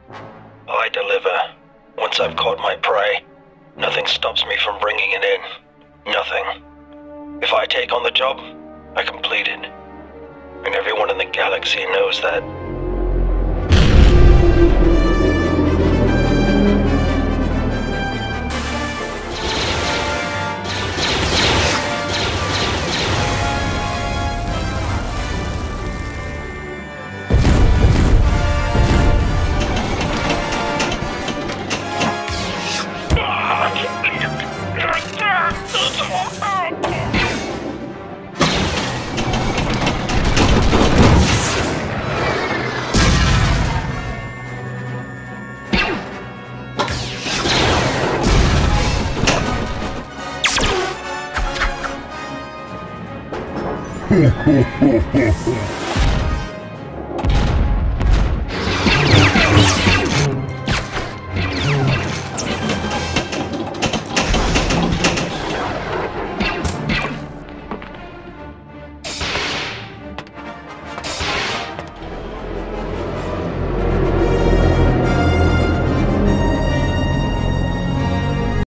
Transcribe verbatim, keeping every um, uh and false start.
I deliver. Once I've caught my prey, nothing stops me from bringing it in. Nothing. If I take on the job, I complete it. And everyone in the galaxy knows that. Ho, ho, ho, ho, ho.